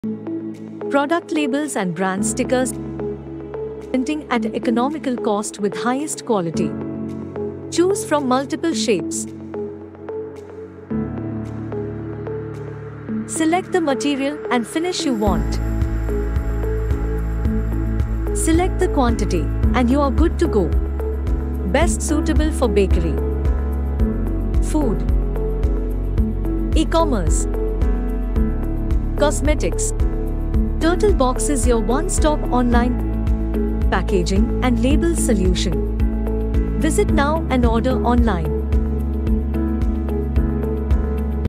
Product labels and brand stickers. Printing at economical cost with highest quality. Choose from multiple shapes. Select the material and finish you want. Select the quantity, and you are good to go. Best suitable for bakery, food, e-commerce, cosmetics. Turtle Box is your one-stop online packaging and label solution. Visit now and order online.